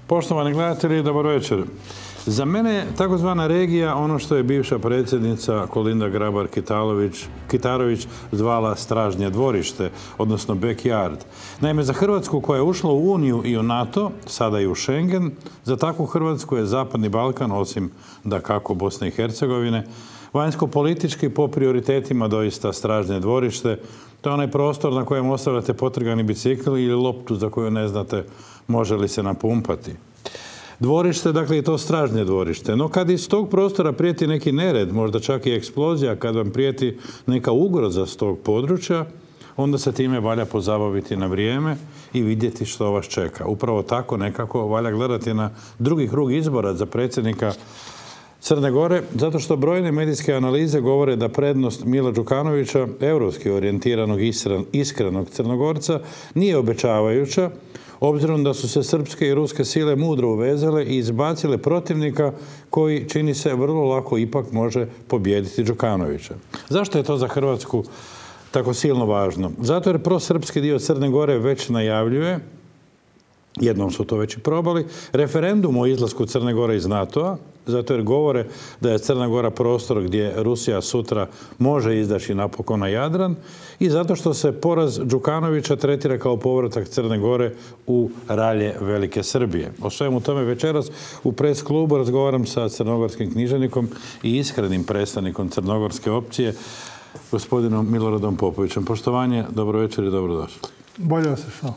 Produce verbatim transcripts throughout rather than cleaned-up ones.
Poštovani gledatelji, dobar večer. Za mene je takozvana regija ono što je bivša predsjednica Kolinda Grabar-Kitarović zvala stražnje dvorište, odnosno backyard. Naime, za Hrvatsku koja je ušla u Uniju i u NATO, sada i u Schengen, za takvu Hrvatsku je Zapadni Balkan, osim dakako Bosne i Hercegovine, vanjsko-politički po prioritetima doista stražnje dvorište. To je onaj prostor na kojem ostavljate potrgani bicikl ili loptu za koju ne znate može li se napumpati. Dvorište, dakle i to stražnje dvorište. No kad iz tog prostora prijeti neki nered, možda čak i eksplozija, kad vam prijeti neka ugroza s tog područja, onda se time valja pozabaviti na vrijeme i vidjeti što vas čeka. Upravo tako nekako valja gledati na drugi krug izbora za predsjednika Crne Gore, zato što brojne medijske analize govore da prednost Mila Đukanovića, europski orijentiranog iskrenog Crnogorca, nije obećavajuća, obzirom da su se srpske i ruske sile mudro uvezale i izbacile protivnika koji, čini se, vrlo lako ipak može pobijediti Đukanovića. Zašto je to za Hrvatsku tako silno važno? Zato jer prosrpski dio Crne Gore već najavljuje, jednom su to već i probali, referendum o izlasku Crne Gore iz NATO-a, zato jer govore da je Crna Gora prostor gdje Rusija sutra može izdaći napokon na Jadran i zato što se poraz Đukanovića tretira kao povratak Crne Gore u ralje Velike Srbije. O svemu tome večeras u pres klubu razgovaram sa crnogorskim književnikom i iskrenim predstavnikom crnogorske opcije, gospodinom Miloradom Popovićem. Poštovanje, dobro večer i dobrodošli. Bolje se što.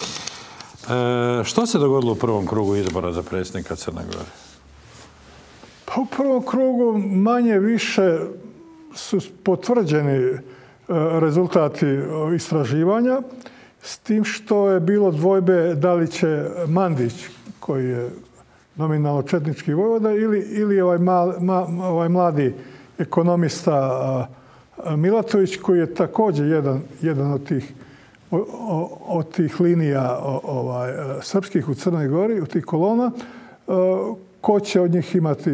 E, što se dogodilo u prvom krugu izbora za predsjednika Crne Gore? Pa u prvom krugu manje više su potvrđeni rezultati istraživanja, s tim što je bilo dvojbe da li će Mandić, koji je nominalno četnički vojvoda, ili, ili ovaj, mal, ma, ovaj mladi ekonomista Milatović, koji je također jedan, jedan od tih od tih linija ovaj, srpskih u Crnoj Gori, u tih kolona, ko će od njih imati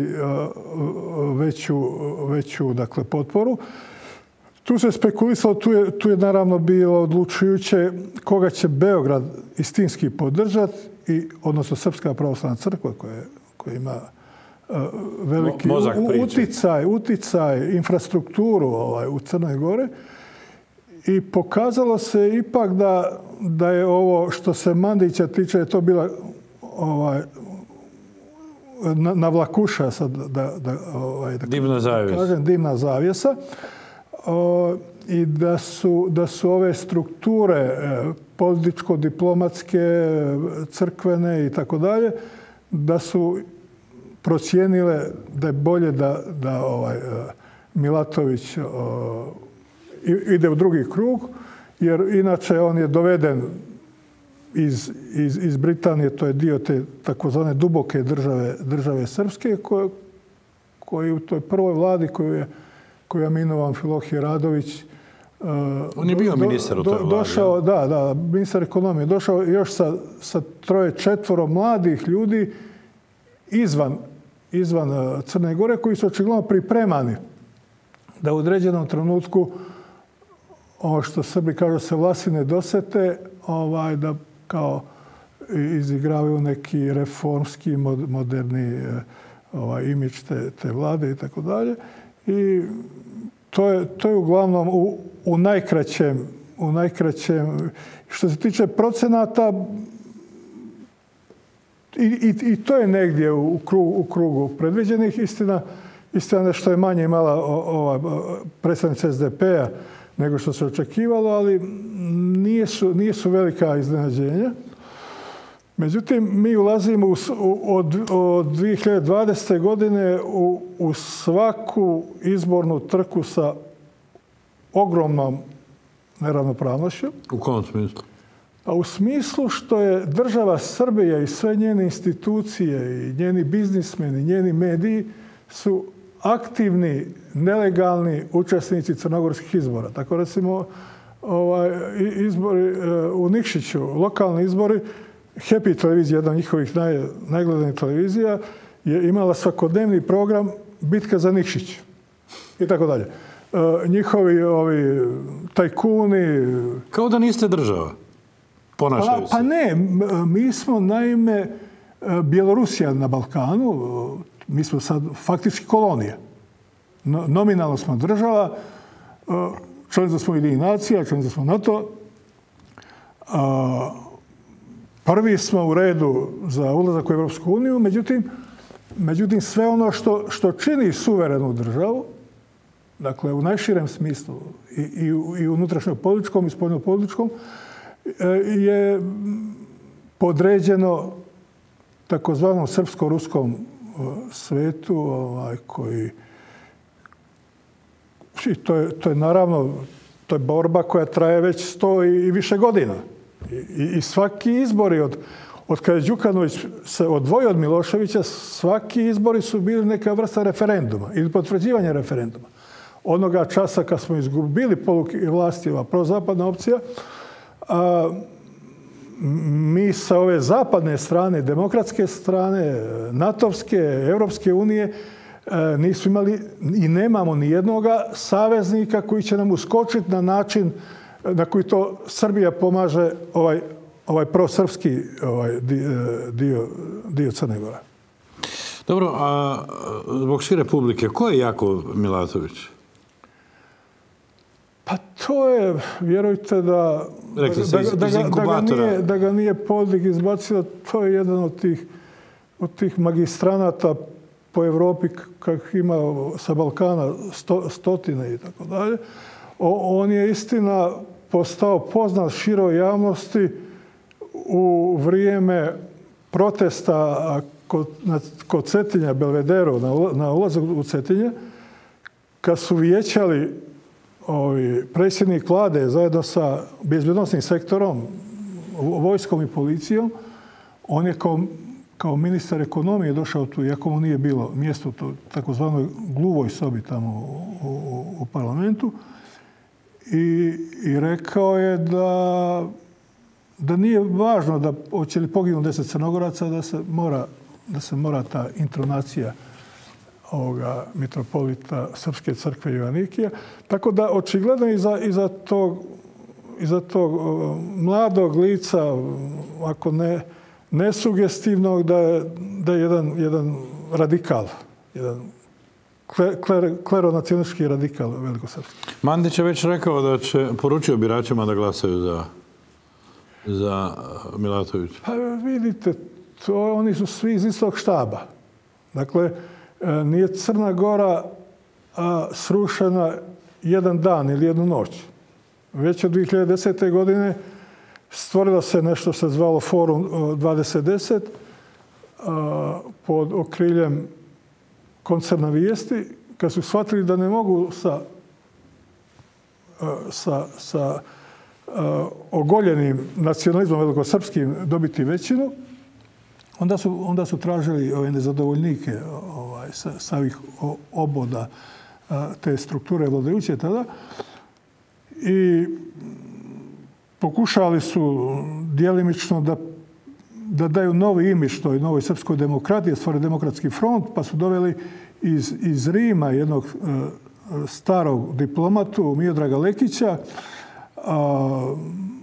veću, veću dakle, potporu. Tu se spekulisalo, tu je, tu je naravno bilo odlučujuće koga će Beograd istinski podržati, i, odnosno Srpska pravoslavna crkva koja, koja ima uh, veliki Mo, uticaj, uticaj, infrastrukturu ovaj, u Crnoj Gori. I pokazalo se ipak da, da je ovo što se Mandića tiče, je to bila ovaj, navlakuša, sad da, da, ovaj, da dimna zavjesa. Kažem, dimna zavjesa. O, I da su, da su ove strukture političko-diplomatske, crkvene i tako dalje, da su procijenile da je bolje da, da ovaj, Milatović o, ide u drugi krug, jer inače on je doveden iz, iz, iz Britanije, to je dio te takozvane duboke države, države srpske, koje, koji u toj prvoj vladi koju je, koju je imenovan Amfilohije Radović. On je bio ministar u toj vladi. Došao, da, da, ministar ekonomije. Došao još sa, sa troje, četvoro mladih ljudi izvan, izvan Crne Gore, koji su očigledno pripremani da u određenom trenutku, ovo što Srbi kažu, se vlasine dosete, ovaj, da kao izigravaju neki reformski, moderni ovaj, imidž te, te vlade i tako dalje. I to je, to je uglavnom u, u najkraćem, u najkraćem, što se tiče procenata, i, i, i to je negdje u krugu, u krugu predviđenih. Istina, istina što je manje imala ova predstavnica S D P-a nego što se očekivalo, ali nije su, nije su velika iznenađenja. Međutim, mi ulazimo u, od, od dvije hiljade dvadesete. godine u, u svaku izbornu trku sa ogromnom neravnopravnošću. U kom smislu? A u smislu što je država Srbija i sve njene institucije i njeni biznismeni, njeni mediji su aktivni, nelegalni učesnici crnogorskih izbora. Tako recimo ovaj, izbori u Nikšiću, lokalni izbori, Happy televizija, jedna od njihovih naj, najgledanijih televizija, je imala svakodnevni program Bitka za Nikšić i tako dalje. E, njihovi ovi, tajkuni... Kao da niste država. Ponašaju pa, se. pa ne, mi smo naime Bjelorusija na Balkanu, mi smo sad faktički kolonija. Nominalno smo država, članica smo Ujedinjenih nacija, članica smo NATO. Prvi smo u redu za ulazak u Europsku uniju, međutim, međutim sve ono što, što čini suverenu državu, dakle u najširem smislu i, i, i unutrašnjo političkom i spoljno političkom, je podređeno takozvanom srpsko-ruskom svetu, ovaj, koji i to je, to je naravno to je borba koja traje već sto i više godina. I, i svaki izbori od, od kada je Đukanović se odvojio od Miloševića, svaki izbori su bili neka vrsta referenduma ili potvrđivanja referenduma. Onoga časa kad smo izgubili poluke vlasti, ova prozapadna opcija, a, mi sa ove zapadne strane, demokratske strane, natovske, Europske unije, nismo imali i nemamo ni jednoga saveznika koji će nam uskočiti na način na koji to Srbija pomaže ovaj, ovaj prosrpski ovaj, dio, dio Crne Gore. Dobro, a zbog šire publike, ko je Jakov Milatović? Pa to je, vjerujte da, da, da, da, ga, da, ga nije, da ga nije Podlig izbacio, to je jedan od tih, od tih magistranata po Evropi kak ima sa Balkana sto, stotine i tako dalje. On je istina postao poznat široj javnosti u vrijeme protesta kod, kod Cetinja, Belvederu, na, na ulazak u Cetinje, kad su vijećali ovi, predsjednik vlade zajedno sa bezbjednosnim sektorom, vojskom i policijom, on je kao, kao ministar ekonomije došao tu, iako mu nije bilo mjesto u takozvanoj gluvoj sobi tamo u, u, u parlamentu, i, i rekao je da, da nije važno da hoće li poginu deset Crnogoraca, da se mora, da se mora ta intronacija ovoga mitropolita Srpske crkve Joanikija. Tako da očigledno iza, iza tog, iza tog o, mladog lica, ako ne nesugestivnog, da je, da je jedan, jedan radikal, jedan kler, kleronacionalistički radikal velikosrpski. Mandić je već rekao da će, poručio biračima da glasaju za, za Milatovića. Pa vidite, to, oni su svi iz istog štaba. Dakle, nije Crna Gora a, srušena jedan dan ili jednu noć. Već od dvije hiljade desete. godine stvorilo se nešto se zvalo Forum dvadeset deset a, pod okriljem koncerna Vijesti, kad su shvatili da ne mogu sa, sa, sa a, ogoljenim nacionalizmom velikosrpskim dobiti većinu, onda su, onda su tražili ove nezadovoljnike ovaj, sa, sa ovih oboda a, te strukture vladajuće tada i pokušali su djelimično da, da daju novi imič toj novoj srpskoj demokratiji, stvore demokratski front, pa su doveli iz, iz Rima jednog a, starog diplomatu Miodraga Lekića a,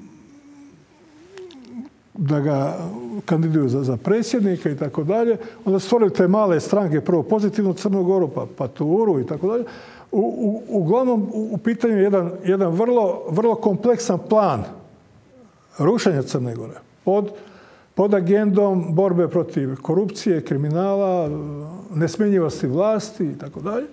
da ga kandiduju za, za predsjednika i tako dalje. Onda stvorili te male stranke, prvo pozitivnu Crnu Goru, pa, pa Turu i tako dalje. U, u, uglavnom, u, u pitanju je jedan, jedan vrlo, vrlo kompleksan plan rušenja Crne Gore pod, pod agendom borbe protiv korupcije, kriminala, nesmjenjivosti vlasti i tako dalje.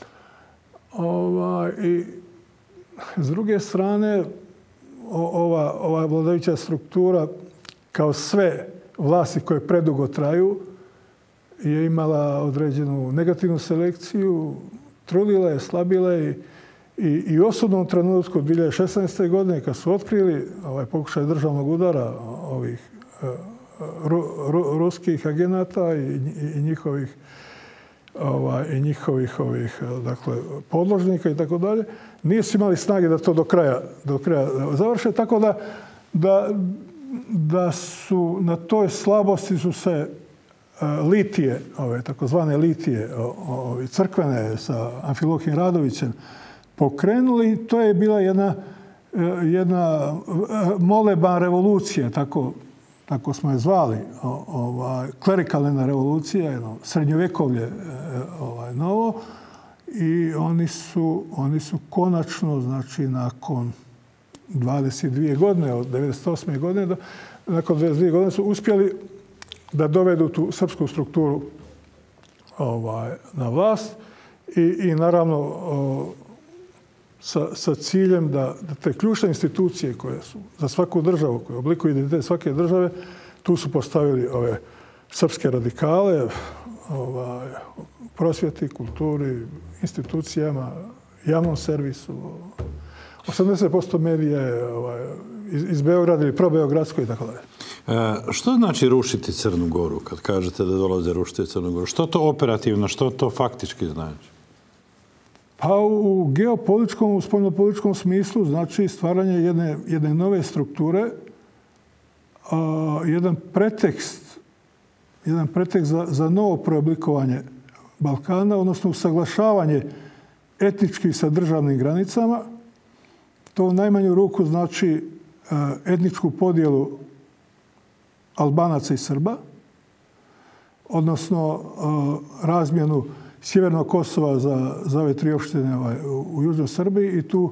Ovaj, i s druge strane, ova, ova vladajuća struktura, kao sve vlasti koje predugo traju, je imala određenu negativnu selekciju, trudila je, slabila je i, i u osudnom trenutku dvije hiljade šesnaeste. godine kad su otkrili ovaj pokušaj državnog udara ovih ru, ru, ruskih agenata i, i, i njihovih ovaj, i njihovih ovih, dakle, podložnika i tako dalje, nisu imali snage da to do kraja, do kraja završe, tako da, da da su na toj slabosti su se uh, litije, ove takozvane litije, ove crkvene sa Amfilohijom Radovićem pokrenuli. To je bila jedna, jedna moleban revolucija, tako, tako smo je zvali, ovaj, klerikalna revolucija, jedno srednjovjekovlje ovaj, novo, i oni su, oni su konačno, znači, nakon dvadeset dvije godine, od devedeset osme godine, do, nakon dvadeset dvije godine su uspjeli da dovedu tu srpsku strukturu ovaj, na vlast i, i naravno o, sa, sa ciljem da, da te ključne institucije koje su za svaku državu, koje oblikuju identitet svake države, tu su postavili ove srpske radikale, ovaj, prosvjeti, kulturi, institucijama, javnom servisu. osamdeset posto medija je ovaj, iz, iz Beograda ili probeogradsko i tako dalje. E, što znači rušiti Crnu Goru, kad kažete da dolaze rušiti Crnu Goru? Što to operativno, što to faktički znači? Pa u geopolitičkom, u spoljnopolitičkom smislu znači stvaranje jedne, jedne nove strukture, a, jedan pretekst, jedan pretekst za, za novo preoblikovanje Balkana, odnosno usaglašavanje etnički sa državnim granicama. To u najmanju ruku znači etničku podjelu Albanaca i Srba, odnosno razmjenu Sjevernog Kosova za, za ove tri opštine ovaj, u, u Južnoj Srbiji, i tu,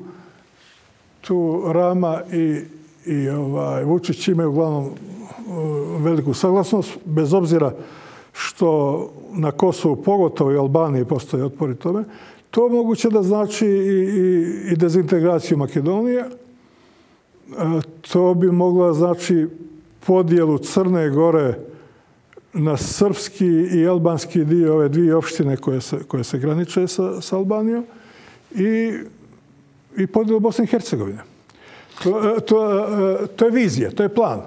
tu Rama i, i ovaj, Vučić imaju uglavnom veliku saglasnost, bez obzira što na Kosovu, pogotovo i Albaniji, postoje otpori tome. To moguće da znači i, i, i dezintegraciju Makedonije. To bi moglo znači podjelu Crne Gore na srpski i albanski dio ove dvije opštine koje se, koje se graniče sa, sa Albanijom i, i podjelu Bosne i Hercegovine. To, to, to je vizija, to je plan.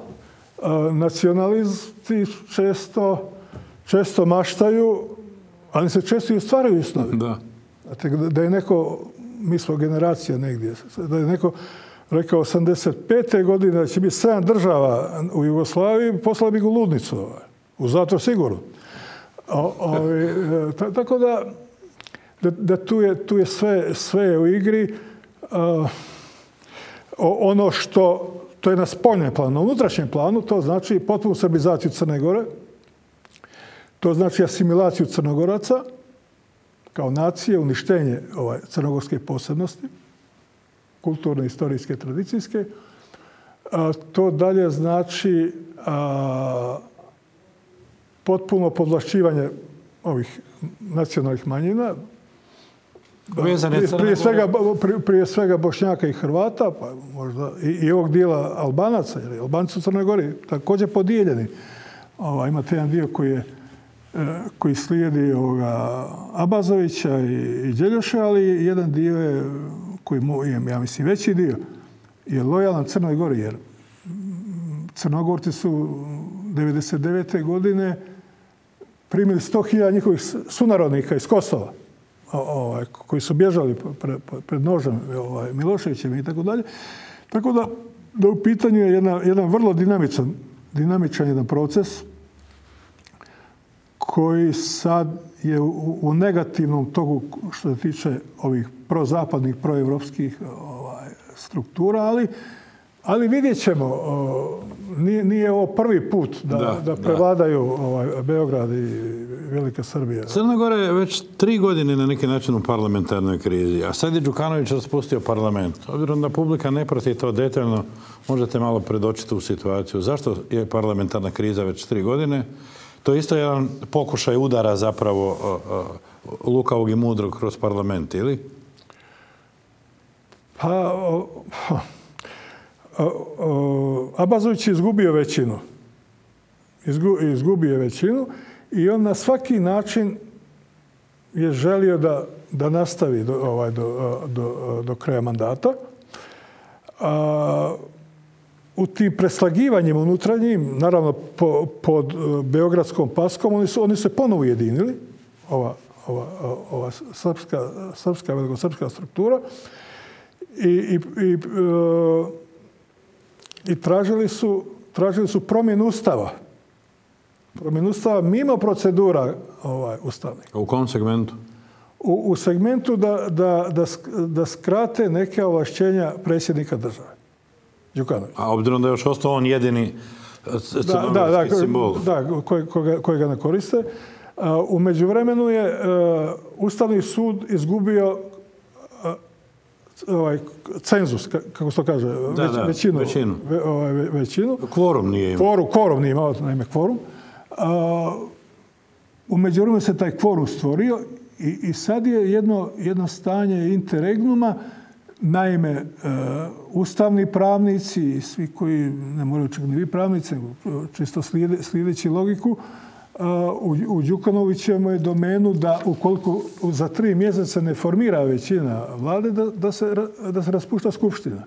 Nacionalisti često, često maštaju, ali se često i ostvaraju snovi. Da. Da je neko, mi smo generacija negdje, da je neko rekao osamdeset pete godine da će biti sedam država u Jugoslaviji, poslali bi ga u ludnicu, u zatvor sigurno. O, o, t- tako da, da, da tu je, tu je sve, sve u igri. A, ono što, to je na spoljnom planu, na unutrašnjem planu, to znači potpunu srbizaciju Crne Gore, to znači asimilaciju Crnogoraca kao nacije, uništenje ovaj, crnogorske posebnosti, kulturne, istorijske, tradicijske. A, to dalje znači a, potpuno podvlašćivanje ovih nacionalnih manjina, prije, prije, svega, prije, prije svega Bošnjaka i Hrvata, pa možda i, i ovog dijela Albanaca, jer Albanci u Crnoj Gori također podijeljeni. Ova, imate jedan dio koji je koji slijedi ovoga Abazovića i, i Đeljoša, ali jedan dio je, koji je, ja mislim, veći dio, je lojalan Crnoj Gori, jer Crnogorci su devedeset devete godine primili sto hiljada njihovih sunarodnika iz Kosova, ovaj, koji su bježali pred, pred nožem ovaj, Miloševićem i tako dalje. Tako da, da u pitanju je jedna, jedan vrlo dinamičan, dinamičan jedan proces koji sad je u, u negativnom togu što se tiče ovih prozapadnih, proevropskih ovaj, struktura, ali, ali vidjet ćemo. O, nije, nije ovo prvi put da, da, da prevladaju ovaj, Beograd i Velika Srbija. Crna Gora je već tri godine na neki način u parlamentarnoj krizi, a sad je Đukanović raspustio parlament. Obzirom da publika ne prati to detaljno, možete malo predočiti tu situaciju. Zašto je parlamentarna kriza već tri godine? To je isto jedan pokušaj udara zapravo uh, uh, lukavog i mudrog kroz parlament, ili? Pa, o, o, o, Abazović je izgubio većinu. Izgu, izgubio je većinu i on na svaki način je želio da, da nastavi do, ovaj, do, do, do kraja mandata. A, u tim preslagivanjima unutrašnjim, naravno po, pod beogradskom paskom, oni su, oni se ponovo ujedinili, ova, ova, ova srpska, srpska, velikosrpska struktura, i, i, i, i tražili su, tražili su promjenu ustava. Promjenu ustava mimo procedura ovaj, ustavnih. U kom segmentu? U, u segmentu da, da, da, da skrate neke ovlašćenja predsjednika države. Đukanović. A obzirom da je još ostao on jedini crnogorski simbol. Da, koji ga ne koriste. U međuvremenu je Ustavni sud izgubio ovaj cenzus, kako se to kaže, da, da, većinu. većinu. Ve, ovaj, većinu. Kvorum nije imao. Kvorum, kvorum nije imao, naime kvorum. U međuvremenu se taj kvorum stvorio i, i sad je jedno, jedno stanje interregnuma. Naime, e, ustavni pravnici i svi koji, ne moraju čak ni vi pravnici, čisto slijede, slijedeći logiku, e, u, u Đukanovićevom je domenu da ukoliko za tri mjeseca ne formira većina vlade, da, da, se, da se raspušta skupština.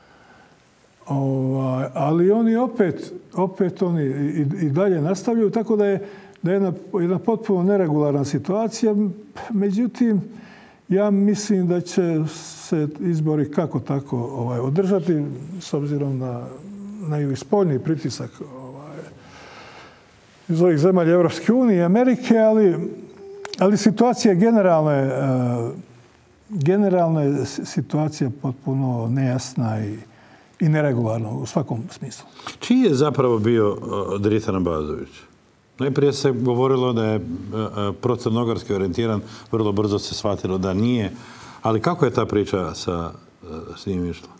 Ovaj, ali oni opet, opet oni i, i dalje nastavljaju, tako da je, da je jedna, jedna potpuno neregularna situacija. Međutim, ja mislim da će se izbori kako tako ovaj, održati s obzirom na, na i spoljni pritisak ovaj, iz ovih zemalja Evropske unije i Amerike, ali, ali situacija generalna je, generalna je situacija potpuno nejasna i, i neregularna u svakom smislu. Čiji je zapravo bio Dritan Abazović? Najprije se govorilo da je procrnogorski orijentiran, vrlo brzo se shvatilo da nije. Ali kako je ta priča sa, s njim išla?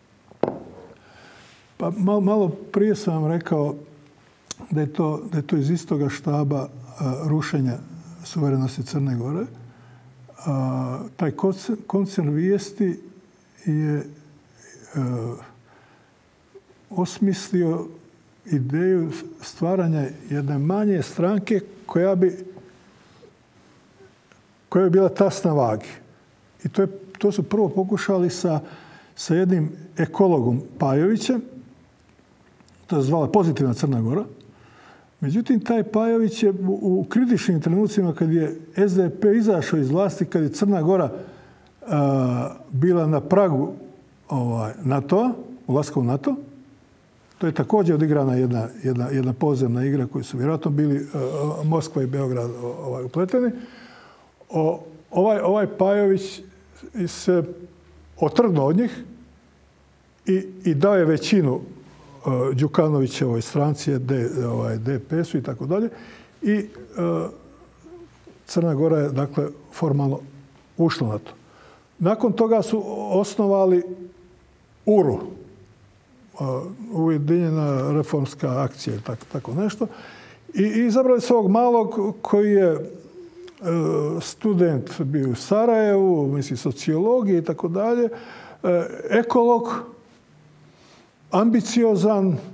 Pa malo, malo prije sam vam rekao da je to, da je to iz istoga štaba a, rušenja suverenosti Crne Gore. A, taj koncern vijesti je a, osmislio ideju stvaranja jedne manje stranke koja bi, koja bi bila tas na vagi. I to, je, to su prvo pokušali sa, sa jednim ekologom Pajovićem. To je zvala Pozitivna Crna Gora. Međutim, taj Pajović je u, u kritičnim trenucima kad je es de pe izašao iz vlasti, kad je Crna Gora a, bila na pragu ovaj, NATO-a, ulaska u NATO, to je također odigrana jedna, jedna, jedna podzemna igra koju su vjerojatno bili uh, Moskva i Beograd ovaj, upleteni. O, ovaj, ovaj Pajović se otrgnuo od njih i, i dao je većinu uh, Đukanovićevoj stranci, D, ovaj, de pe esu i tako dalje. I uh, Crna Gora je, dakle, formalno ušla na to. Nakon toga su osnovali U R U, Ujedinjena reformska akcija, tako, tako nešto. I, i izabrali se ovog malog koji je e, student bio u Sarajevu, misli sociologije i tako dalje, e, ekolog, ambiciozan, e,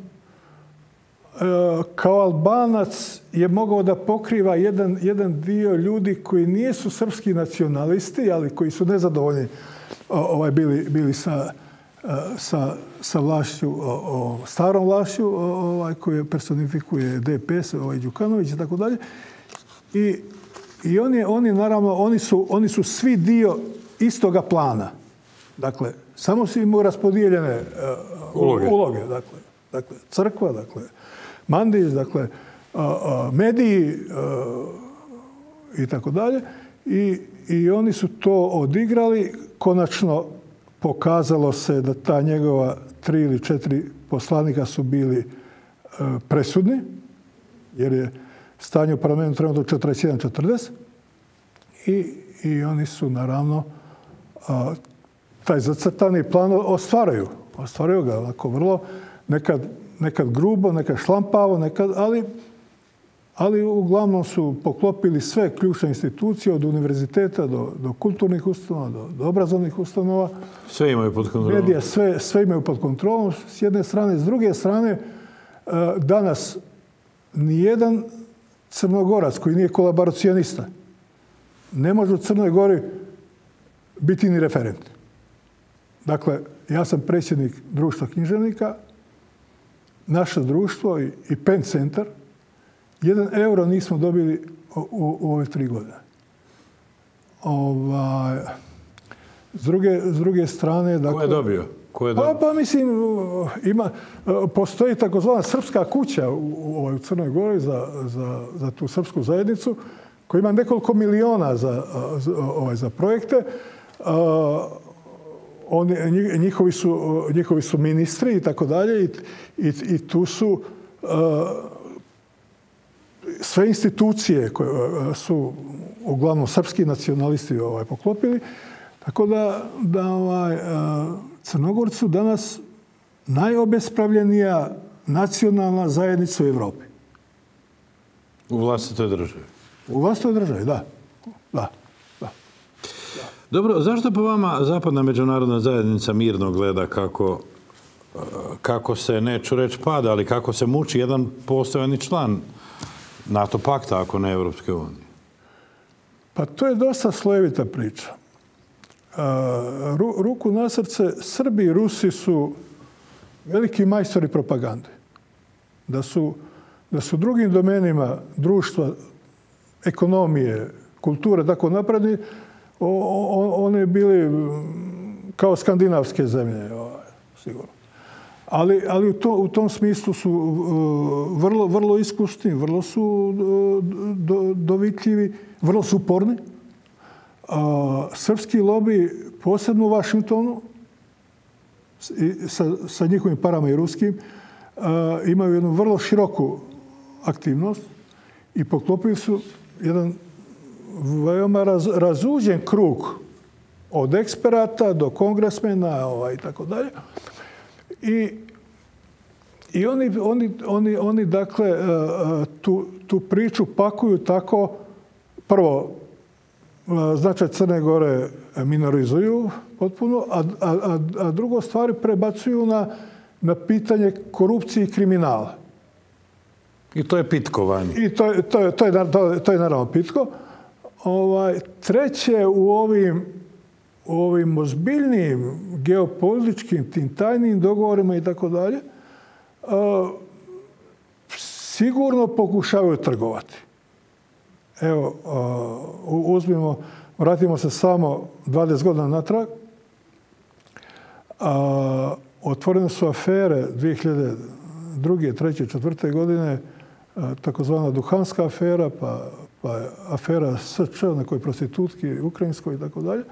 kao Albanac je mogao da pokriva jedan, jedan dio ljudi koji nisu srpski nacionalisti, ali koji su nezadovoljni ovaj, bili, bili sa sa, sa vlašću, o, o starom vlašću, ovaj, koju personifikuje de pe es, ovaj Đukanović i tako dalje. I, i oni, oni, naravno, oni su, oni su svi dio istoga plana. Dakle, samo su im raspodijeljene uh, uloge. uloge. Dakle, dakle, crkva, dakle, Mandić, dakle, uh, uh, mediji uh, i tako dalje. I, I oni su to odigrali. Konačno, pokazalo se da ta njegova tri ili četiri poslanika su bili e, presudni, jer je stanje u parlamentu trenutno četrdeset jedan četrdeset. I, i oni su, naravno, a, taj zacrtani plan ostvaraju. Ostvaraju ga onako vrlo, nekad, nekad grubo, nekad šlampavo, nekad, ali, ali uglavnom su poklopili sve ključne institucije od univerziteta do, do kulturnih ustanova, do, do obrazovnih ustanova. Sve imaju pod kontrolom. Medija sve, sve imaju pod kontrolom s jedne strane. S druge strane, danas nijedan Crnogorac koji nije kolaboracionista ne može u Crnoj Gori biti ni referent. Dakle, ja sam predsjednik društva književnika, naše društvo i, i Pen centar, jedan euro nismo dobili u, u, u ove tri godine. Ovaj, s, druge, s druge strane... Dakle, ko je dobio? Ko je dobio? Pa, pa mislim, ima, postoji takozvana srpska kuća u, u, u Crnoj Gori za, za, za tu srpsku zajednicu koja ima nekoliko miliona za, za, ovaj, za projekte. Uh, oni, njihovi, su, njihovi su ministri i tako dalje i, i, i tu su sve institucije koje su uglavnom srpski nacionalisti ovaj, poklopili. Tako da, da ovaj, Crnogorci su danas najobespravljenija nacionalna zajednica u Evropi. U vlastitoj državi. U vlastitoj državi, da. Da, da. Dobro, zašto po vama zapadna međunarodna zajednica mirno gleda kako, kako se, neću reći pada, ali kako se muči jedan postojani član NATO pakta, ako ne Evropske unije? Pa to je dosta slojevita priča. Ru, ruku na srce, Srbi i Rusi su veliki majstori propagande. Da su, da su drugim domenima društva, ekonomije, kulture tako napredni, oni bili kao skandinavske zemlje, sigurno. Ali, ali u, to, u tom smislu su vrlo, vrlo iskusni, vrlo su do, dovitljivi, vrlo su uporni. A, srpski lobi, posebno u Vašingtonu, sa, sa njihovim parama i ruskim, a, imaju jednu vrlo široku aktivnost i poklopili su jedan veoma raz, razuđen krug od eksperata do kongresmena ovaj, i tako dalje. I, i oni, oni, oni, oni dakle, tu, tu priču pakuju tako, prvo, značaj Crne Gore minorizuju potpuno, a, a, a drugo stvari prebacuju na, na pitanje korupcije i kriminala. I to je pitko vanje. I to, to, to, je, to, je, to je naravno pitko. Ovaj, treće, u ovim, u ovim ozbiljnim geopolitičkim, tim tajnim dogovorima i tako dalje, sigurno pokušavaju trgovati. Evo, uzmimo, vratimo se samo dvadeset godina natrag. Otvorene su afere dvije hiljade druge, treće, četvrte godine, takozvana duhanska afera, pa, pa afera S Č, nekoj prostitutki, ukrajinskoj i tako dalje,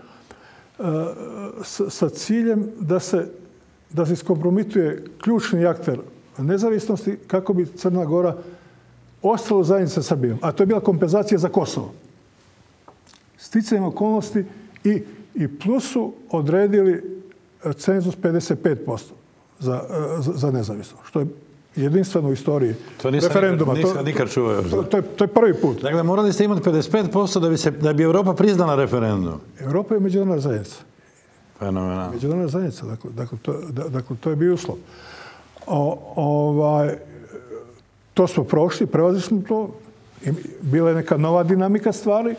sa ciljem da se, da se iskompromituje ključni akter nezavisnosti kako bi Crna Gora ostala u zajednici sa Srbijom. A to je bila kompenzacija za Kosovo. Sticajem okolnosti i, i plus su odredili cenzus pedeset pet posto za, za, za nezavisnost, što je jedinstveno u istoriji to nisam referenduma. Nikad, nisam nikad čuo. To, to, je, to je prvi put. Dakle, morali ste imati pedeset pet posto da bi, se, da bi Evropa priznala referendum. Evropa je međunarodna zajednica. Fenomenalno. Međunarodna zajednica, dakle, dakle, to, dakle, to je bio uslov. O, ovaj, to smo prošli, prelazili smo to. Bila je neka nova dinamika stvari.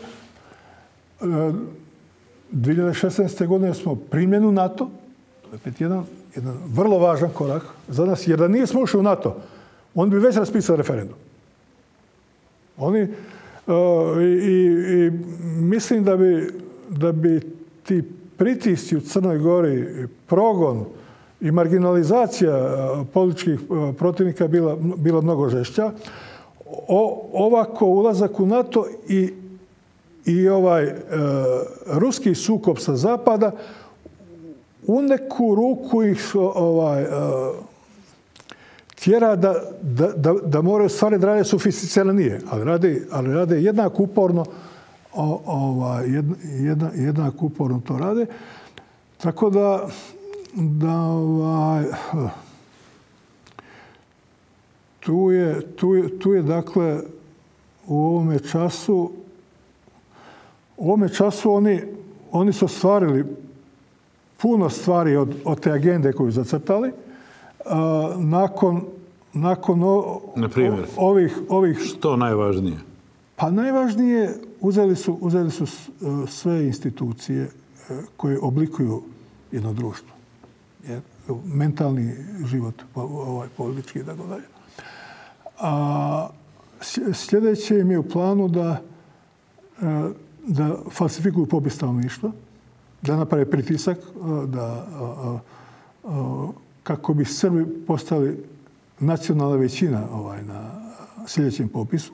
dvije hiljade šesnaeste. godine smo primljeni u NATO. To je opet jedan, jedan vrlo važan korak za nas. Jer da nismo ušli u NATO, on bi već raspisao referendum. Oni, uh, i, i mislim da bi, da bi ti pritisci u Crnoj Gori, progon i marginalizacija političkih protivnika bila, bila mnogo žešća. O, ovako ulazak u NATO i, i ovaj e, ruski sukob sa zapada u neku ruku ih ovaj, e, tjera da, da, da, da moraju stvari da rade sofisticiranije, ali rade, ali rade jednako uporno, o, ovaj, jedna, jednako uporno to rade. Tako da, da ovaj, tu je, tu je, tu je dakle u ovome času u ovome času oni, oni su ostvarili puno stvari od, od te agende koju zacrtali. A, nakon nakon o, Na primjer, o, ovih, ovih... Što najvažnije? Pa najvažnije, uzeli su, uzeli su sve institucije koje oblikuju jedno društvo. Je, mentalni život, ovaj, politički i tako dalje. A sljedeće im je u planu da, da falsifikuju popis stanovništva, da naprave pritisak, da, kako bi Srbi postali nacionalna većina ovaj, na sljedećem popisu.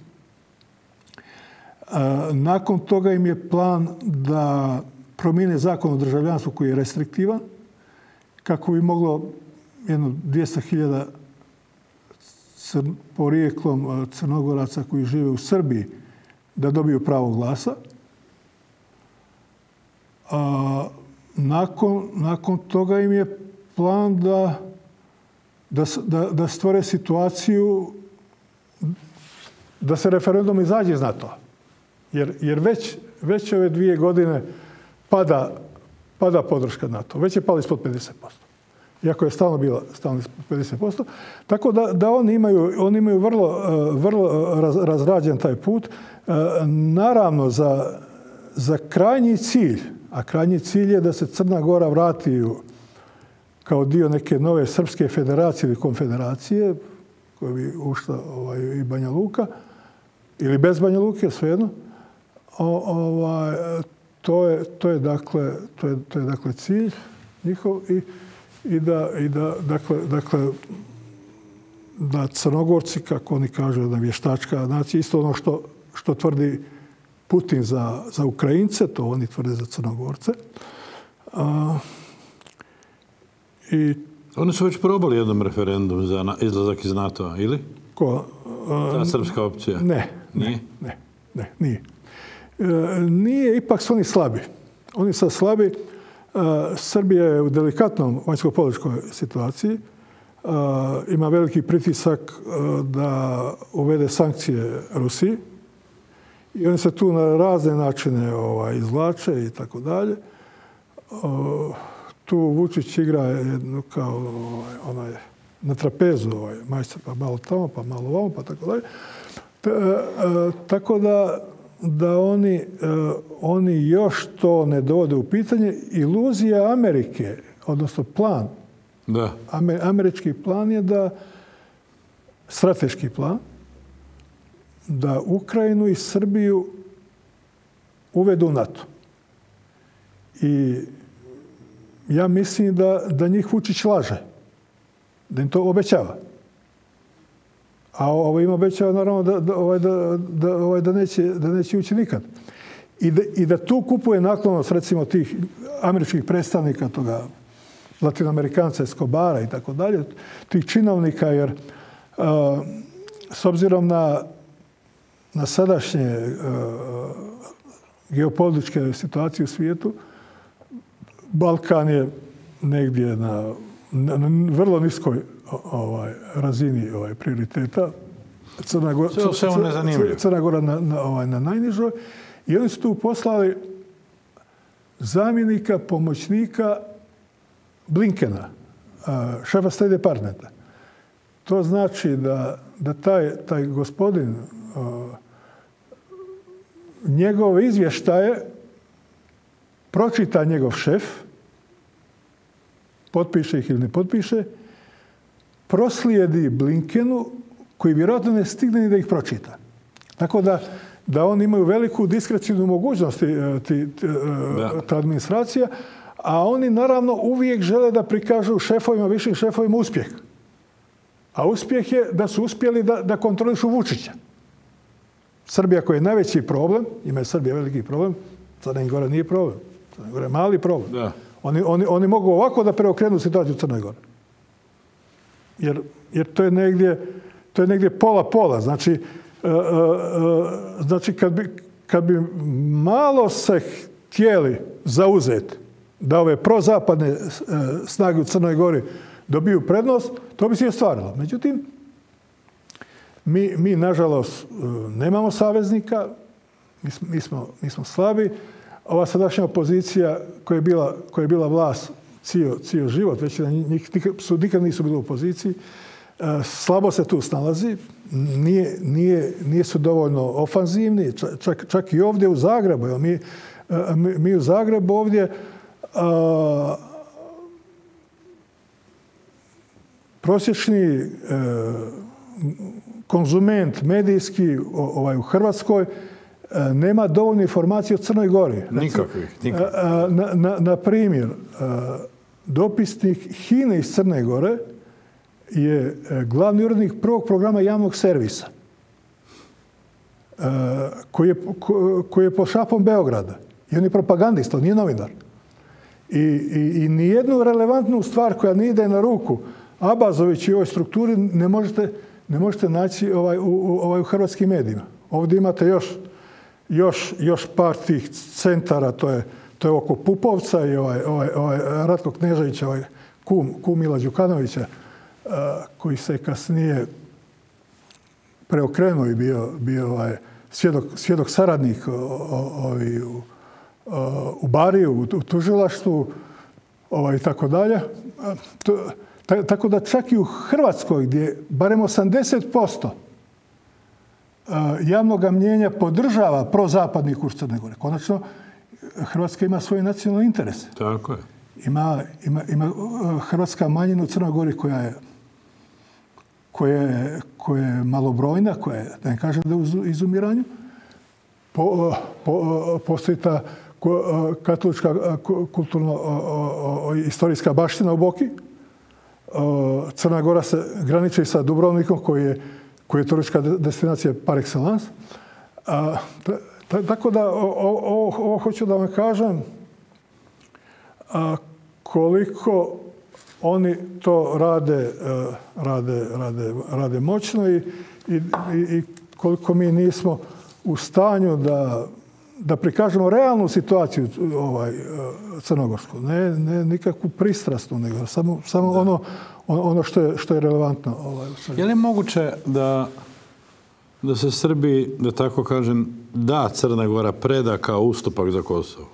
Nakon toga im je plan da promijene zakon o državljanstvu koji je restriktivan, kako bi moglo jedno dvjesto hiljada crn, porijeklom Crnogoraca koji žive u Srbiji da dobiju pravo glasa. A nakon, nakon toga im je plan da, da, da, da stvore situaciju da se referendum izađe iz NATO. Jer, jer već, već ove dvije godine pada, pada podrška NATO. Već je pala ispod pedeset posto. Iako je stalno bila stalno ispod pedeset posto. Tako da, da oni imaju, oni imaju vrlo, vrlo raz, razrađen taj put. Naravno, za, za krajnji cilj, a krajnji cilj je da se Crna Gora vrati u, kao dio neke nove srpske federacije ili konfederacije, koja bi ušla ovaj, i Banja Luka, ili bez Banja Luke, svejedno. O, ovaj, to, je, to, je, dakle, to, je, to je dakle cilj njihov i, i da, i da dakle, dakle, da Crnogorci, kako oni kažu, da vještačka nacija, isto ono što, što tvrdi Putin za, za Ukrajince, to oni tvrde za Crnogorce. A, i oni su već probali jednom referendum za na, izlazak iz NATO-a, ili? Ko? A, Ta srpska opcija? Ne. Nije? Ne, ne, nije. E, nije, ipak su oni slabi. Oni su slabi. E, Srbija je u delikatnom vanjsko-političkoj situaciji. E, ima veliki pritisak e, da uvede sankcije Rusiji. I oni se tu na razne načine ovaj, izvlače i tako dalje. Tu Vučić igra jedno kao ovaj, onaj, na trapezu, ovaj, majstor, pa malo tamo, pa malo ovamo, pa tako dalje. T, e, tako da, da oni, e, oni još to ne dovode u pitanje. Iluzija Amerike, odnosno plan, da. Amer, američki plan je da, strateški plan, da Ukrajinu i Srbiju uvedu u NATO. I ja mislim da, da njih Vučić laže. Da im to obećava. A ovo im obećava naravno da, da, ovaj, da, da, ovaj, da, neće, da neće ući nikad. I da, i da tu kupuje naklonost recimo tih američkih predstavnika, toga Latinoamerikanca, Escobara i tako dalje, tih činovnika, jer uh, s obzirom na na sadašnje uh, geopolitičke situacije u svijetu, Balkan je negdje na, na, na vrlo niskoj ovaj, razini ovaj, prioriteta. Crna Gora, Sve, sve Crna Gora na, na, ovaj, na najnižoj. I oni su tu poslali zamjenika, pomoćnika Blinkena, uh, šefa State Departmenta. To znači da, da taj, taj gospodin uh, njegove izvještaje pročita njegov šef, potpiše ih ili ne potpiše, proslijedi Blinkenu, koji vjerojatno ne stigne ni da ih pročita. Tako da, da oni imaju veliku diskrecijnu mogućnost, ti, ti, ta administracija, a oni naravno uvijek žele da prikažu šefovima, višim šefovima uspjeh. A uspjeh je da su uspjeli da, da kontrolišu Vučića. Srbija koji je najveći problem, ima je Srbija veliki problem, Crna Gora nije problem. Crna Gora je mali problem. Da. Oni, oni, oni mogu ovako da preokrenu situaciju u Crnoj Gori. Jer, jer to je negdje, to je negdje pola-pola. Znači, uh, uh, znači kad, bi, kad bi malo se htjeli zauzeti da ove prozapadne uh, snage u Crnoj Gori dobiju prednost, to bi se i ostvarilo. Međutim, Mi, mi, nažalost, nemamo saveznika, mi smo, mi smo, mi smo slabi. Ova sadašnja opozicija koja je bila, koja je bila vlast cijel, cijel život, već njih su, nikad nisu bili u opoziciji, slabo se tu snalazi, nije, nije, nije su dovoljno ofanzivni, čak, čak i ovdje u Zagrebu. Mi, mi, mi u Zagrebu ovdje a, prosječni a, konzument medijski ovaj, u Hrvatskoj nema dovoljno informacije o Crnoj Gori. Nikakvih. nikakvih. Na, na, na primjer, dopisnik Hine iz Crne Gore je glavni urednik prvog programa javnog servisa koji je, koji je pod šapom Beograda. I on je propagandista, on nije novinar. I, i, i nijednu relevantnu stvar koja ne ide na ruku Abazović i ovoj strukturi ne možete ne možete naći ovaj, u, ovaj, u hrvatskim medijima. Ovdje imate još, još, još par tih centara, to je, to je oko Pupovca i ovaj, ovaj, ovaj Ratko Kneževića, ovaj kum, kum Mila Đukanovića, uh, koji se kasnije preokrenuo i bio, bio ovaj, svjedok, svjedok saradnik o, o, ovaj, u, o, u Bariju, u, u tužilaštvu, ovaj, i tako dalje. To, tako da čak i u Hrvatskoj, gdje barem osamdeset posto javnog mnjenja podržava prozapadni kurs Crne Gore. Konačno, Hrvatska ima svoje nacionalne interese. Tako je. Ima, ima, ima hrvatska manjina u Crnoj Gori koja je, koja je, koja je malobrojna, koja je, da ne kažem da je u izumiranju. Po, po, postoji ta katolička kulturno-istorijska baština u Boki. Crna Gora se graniči sa Dubrovnikom koji je, koji je turistička destinacija par excellence. A, ta, tako da ovo, ovo hoću da vam kažem a, koliko oni to rade, a, rade, rade, rade moćno i, i, i koliko mi nismo u stanju da, da prikažemo realnu situaciju ovaj, crnogorsku. Ne, ne nikakvu pristrasnu, nego samo, samo ono, ono što je, što je relevantno. Ovaj, je li moguće da, da se Srbi, da tako kažem, da Crna Gora preda kao ustupak za Kosovo?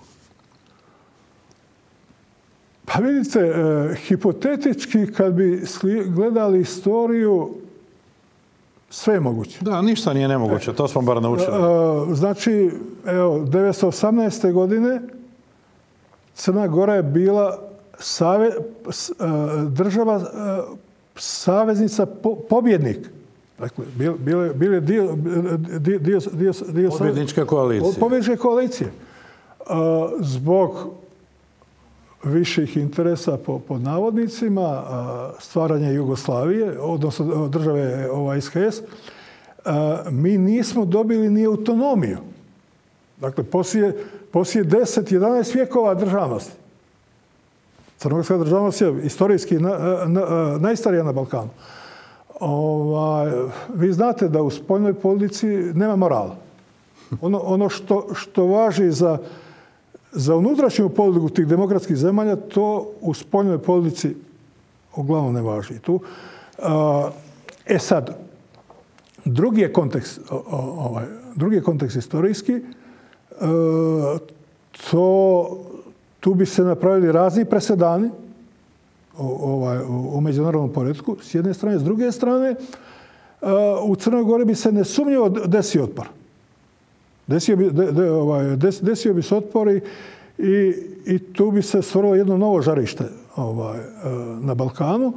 Pa vidite, eh, hipotetički kad bi sli, gledali istoriju, sve je moguće. Da, ništa nije nemoguće, to smo bar naučili. Znači, evo, devetsto osamnaeste. godine Crna Gora je bila save, država saveznica po, pobjednik. Dakle, bil, bile, bile dio, dio, dio, dio, dio pobjedničke koalicije. Pobjedničke koalicije. Zbog viših interesa po, pod navodnicima, stvaranja Jugoslavije, odnosno države ova S H S, mi nismo dobili ni autonomiju. Dakle, poslije, poslije deset jedanaest vijekova državnosti. Crnogorska državnost je istorijski na, na, najstarija na Balkanu. Ovaj, vi znate da u spoljnoj politici nema morala. Ono, ono što, što važi za Za unutrašnju politiku tih demokratskih zemalja, to u spoljnoj politici uglavnom ne važi. Tu, e sad, drugi je kontekst, ovaj, drugi je kontekst istorijski. To, tu bi se napravili razni presedani ovaj, u međunarodnom poretku, s jedne strane. S druge strane, u Crnoj Gori bi se nesumnjivo desio otpor. Desio bi, de, de, ovaj, des, desio bi se otpor i, i, i tu bi se stvorilo jedno novo žarište ovaj, na Balkanu.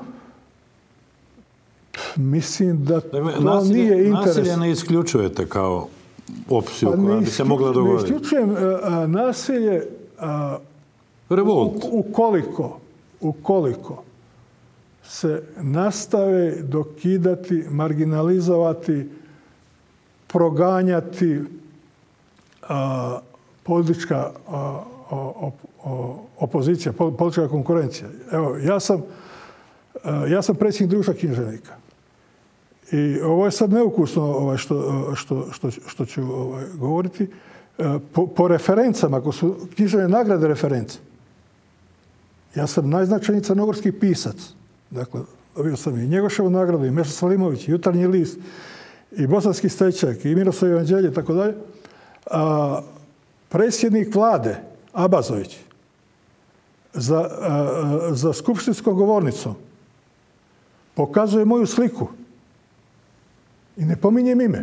Mislim da to nasilje, nije interes. Nasilje ne isključujete kao opciju pa koja bi se mogla dogoditi? Ne isključujem a, nasilje a, Revolt. U, ukoliko, ukoliko se nastave dokidati, marginalizovati, proganjati a, politička a, o, o, opozicija, politička konkurencija. Evo, ja sam, a, ja sam predsjednik društva književnika. I ovo je sad neukusno ovaj, što, što, što, što ću ovaj, govoriti. Po, po referencama, ako su književne nagrade reference, ja sam najznačajniji crnogorski pisac. Dakle, dobio sam i Njegoševu nagradu, i Meša Salimović, i Jutarnji list, i Bosanski stečajak, i Miroslav Evanđelje, tako dalje. A, predsjednik vlade, Abazović, za, a, za skupštinskom govornicom pokazuje moju sliku i ne pominjem ime.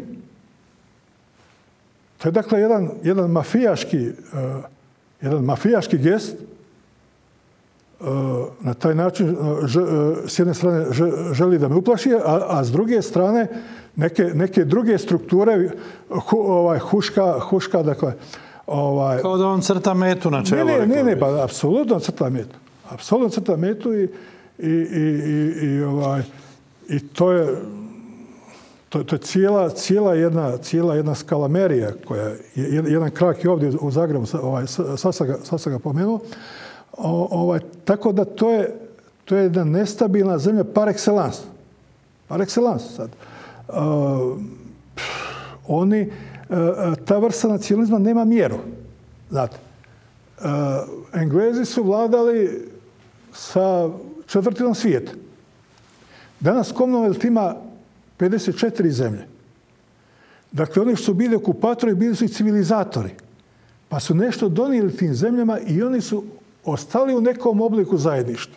To je dakle jedan, jedan mafijaški, uh, jedan mafijaški gest. Uh, na taj način uh, ž, uh, s jedne strane ž, želi da me uplaši, a, a s druge strane neke, neke druge strukture hu, ovaj, huška, huška, dakle... Ovaj, kao da on crta metu na čelu. Ne, ne, ne, ne, pa apsolutno crta metu. Apsolutno crta metu i, i, i, i, i, ovaj, i to je... To, to je cijela, cijela, jedna, cijela jedna skalamerija koja je, jedan krak je ovdje u Zagrebu, ovaj, sad sam ga, sad sam ga pomenuo. O, ovaj, tako da to je, to je jedna nestabilna zemlja par excellence. Par excellence sad. oni, ta vrsta nacionalizma nema mjeru. Znate, Englezi su vladali sa četvrtinom svijeta. Danas Commonwealth ima pedeset četiri zemlje. Dakle, oni su bili okupatori, bili su i civilizatori. Pa su nešto donijeli tim zemljama i oni su ostali u nekom obliku zajedništva.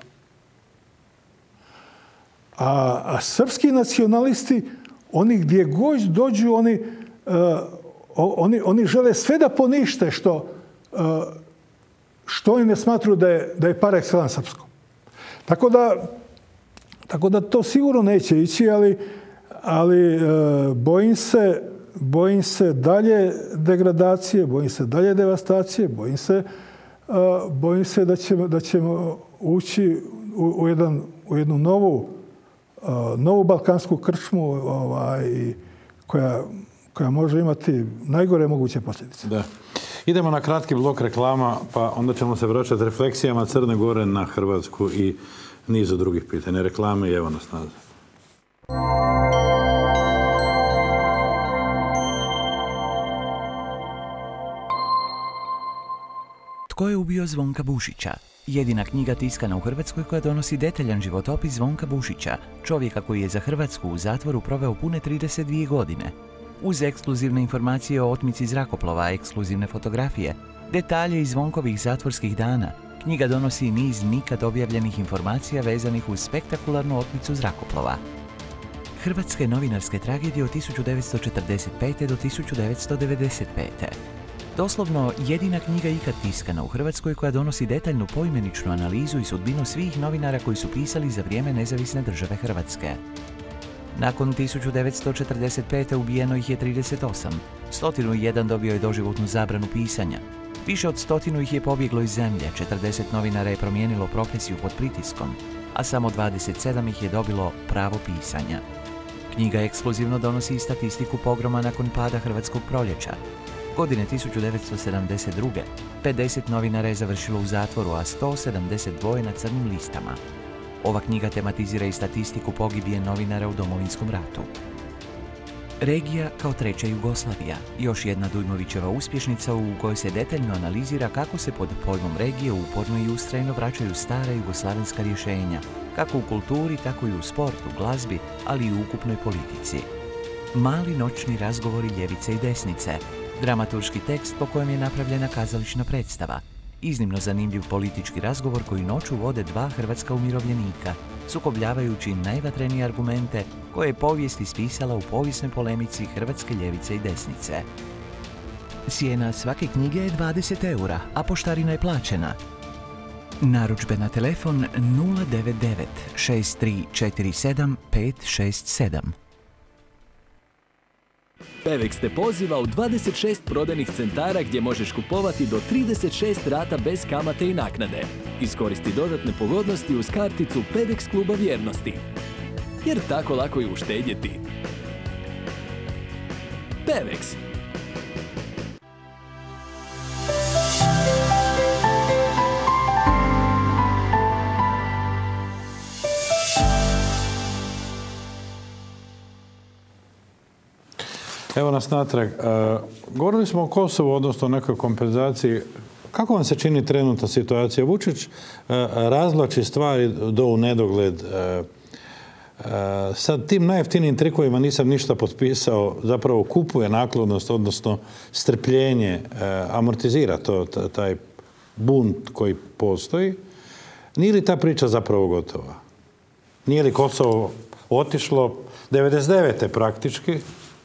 A, a srpski nacionalisti, oni gdje god dođu, oni, uh, oni, oni žele sve da ponište što, uh, što oni ne smatruju da je, da je par excellence srpsko. Tako da, tako da to sigurno neće ići, ali, ali uh, bojim se, bojim se dalje degradacije, bojim se dalje devastacije, bojim se, uh, bojim se da ćemo, da ćemo ući u, u, jedan, u jednu novu novu balkansku krčmu ovaj, koja, koja može imati najgore moguće posljedice. Da. Idemo na kratki blok reklama, pa onda ćemo se vraćati refleksijama Crne Gore na Hrvatsku i nizu drugih pitanja. Reklame i evo nas nazad. Tko je ubio Zvonka Bušića? Jedina knjiga tiskana u Hrvatskoj koja donosi detaljan životopis Zvonka Bušića, čovjeka koji je za Hrvatsku u zatvoru proveo pune trideset dvije godine. Uz ekskluzivne informacije o otmici zrakoplova, ekskluzivne fotografije, detalje iz Zvonkovih zatvorskih dana, knjiga donosi niz nikad objavljenih informacija vezanih uz spektakularnu otmicu zrakoplova. Hrvatske novinarske tragedije od tisuću devetsto četrdeset pete do tisuću devetsto devedeset pete. Doslovno jedina knjiga ikad tiskana u Hrvatskoj koja donosi detaljnu poimeničnu analizu i sudbinu svih novinara koji su pisali za vrijeme nezavisne države Hrvatske. Nakon tisuću devetsto četrdeset pete ubijeno ih je trideset osam, sto jedan dobio je doživotnu zabranu pisanja. Više od stotinu ih je pobjeglo iz zemlje, četrdeset novinara je promijenilo profesiju pod pritiskom, a samo dvadeset sedam ih je dobilo pravo pisanja. Knjiga ekskluzivno donosi i statistiku pogroma nakon pada Hrvatskog proljeća. Godine tisuću devetsto sedamdeset druge. pedeset novinara je završilo u zatvoru, a sto sedamdeset dva na crnim listama. Ova knjiga tematizira i statistiku pogibije novinara u Domovinskom ratu. Regija kao treća Jugoslavija, još jedna Dujmovićeva uspješnica u kojoj se detaljno analizira kako se pod pojmom regije uporno i ustrajno vraćaju stara jugoslavenska rješenja, kako u kulturi, tako i u sportu, glazbi, ali i u ukupnoj politici. Mali noćni razgovori ljevice i desnice, dramaturški tekst po kojem je napravljena kazališna predstava, iznimno zanimljiv politički razgovor koji noću vode dva hrvatska umirovljenika, sukobljavajući najvatrenije argumente koje je povijest ispisala u povijesnoj polemici hrvatske ljevice i desnice. Cijena svake knjige je dvadeset eura, a poštarina je plaćena. Narudžbe na telefon nula devet devet šest tri četiri sedam pet šest sedam. Pevex te poziva u dvadeset šest prodajnih centara gdje možeš kupovati do trideset šest rata bez kamate i naknade. Iskoristi dodatne pogodnosti uz karticu Pevex kluba vjernosti. Jer tako lako je uštedjeti. Pevex. Evo nas natrag. Govorili smo o Kosovu, odnosno o nekoj kompenzaciji. Kako vam se čini trenutna situacija? Vučić razvlači stvari do u nedogled. Sad tim najjeftinijim trikovima nisam ništa potpisao, zapravo kupuje naklonost, odnosno strpljenje, amortizira to, taj bunt koji postoji. Nije li ta priča zapravo gotova? Nije li Kosovo otišlo devedeset devete praktički?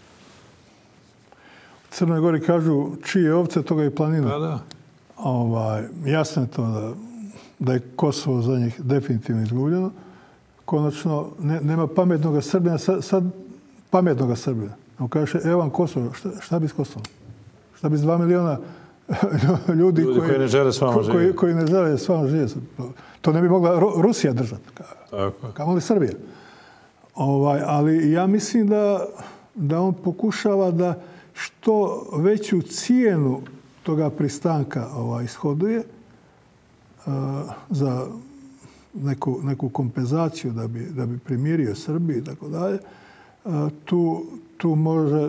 U Crnoj Gori kažu čije ovce, toga i planina. Da, da. Ovaj, jasno je to da, da je Kosovo za njih definitivno izgubljeno. Konačno, ne, nema pametnog Srbina, sad, sad pametnog Srbina. On kaže, evo vam Kosovo, šta, šta bi s Kosovom? Šta bi s dva miliona ljudi, ljudi koji, koji ne žele s vama ko, živjeti? Koji, koji ne žele s vama živjeti. To ne bi mogla Ru, Rusija držati. Kamo li Srbija? Ovaj, ali ja mislim da, da on pokušava da što veću cijenu toga pristanka ovaj, ishoduje uh, za neku, neku kompenzaciju da bi, da bi primirio Srbiju i tako dalje. tu, tu može...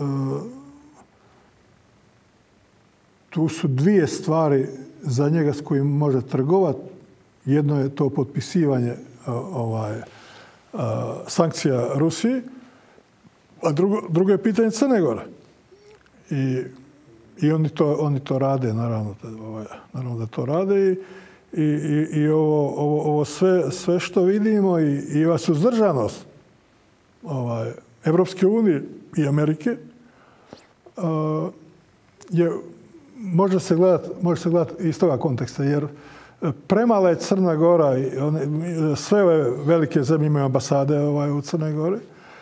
Tu su dvije stvari za njega s kojim može trgovati. Jedno je to potpisivanje ovaj, sankcija Rusiji, a drugo, drugo je pitanje Crne Gore. I, i oni, to, oni to rade, naravno, ovaj, naravno da to rade. I, i, i ovo, ovo, ovo sve, sve što vidimo i, i ova suzdržanost ovaj, Evropske unije i Amerike uh, je može se gledati, može se gledati iz toga konteksta, jer premala je Crna Gora i one, sve ove velike zemlje imaju ambasade ovaj, u Crnoj Gori,